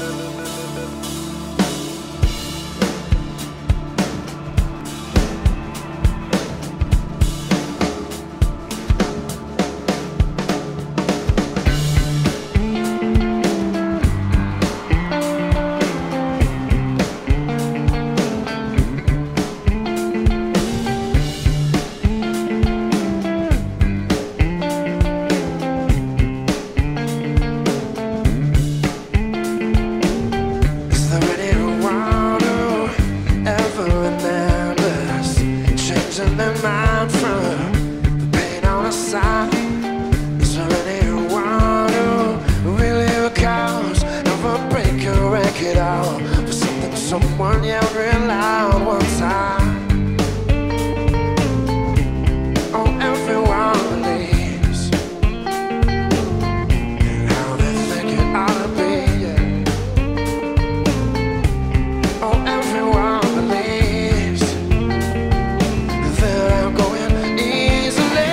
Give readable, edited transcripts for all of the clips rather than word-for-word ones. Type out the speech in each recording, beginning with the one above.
Someone yelled real loud one time. Oh, everyone believes in how they think it ought to be, yeah. Oh, everyone believes that I'm going easily.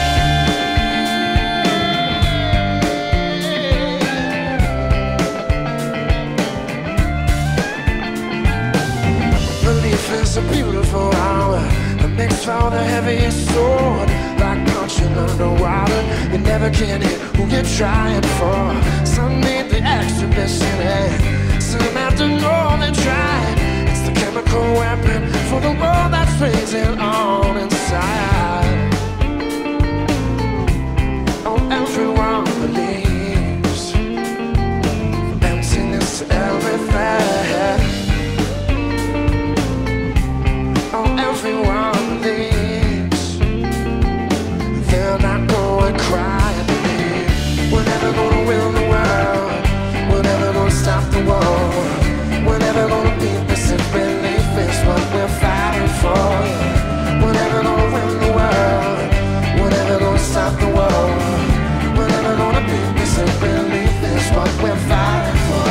It's a beautiful hour, a mix for the heaviest sword, like punching underwater. You never can hit who you're trying for. Some need the exhibition, and some have to know they're trying. It's the chemical weapon for the world that's raging on inside. Oh, everyone believes, from emptiness to everything. Everyone believes they're not going to cry and believe. We're never gonna win the world. We're never gonna stop the war. We're never gonna beat this if belief is what we're fighting for. We're never gonna win the world. We're never gonna stop the war. We're never gonna beat this if belief is what we're fighting for.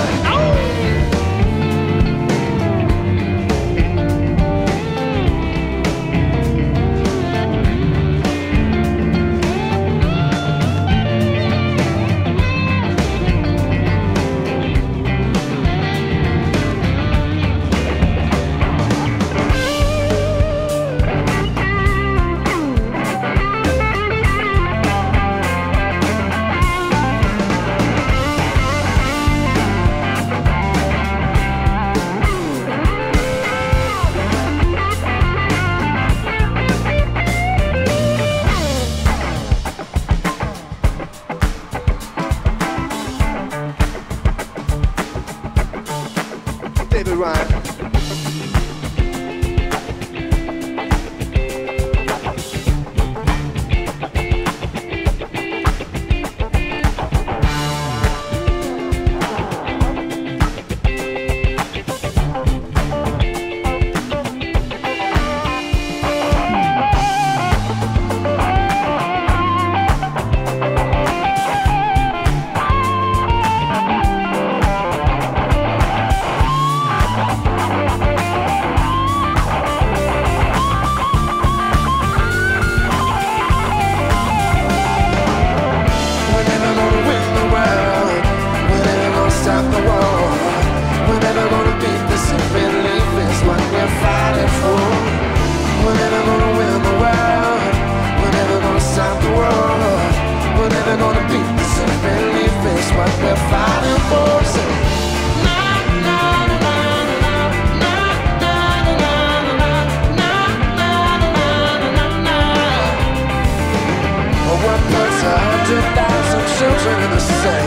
David Ryan. Children in the sand.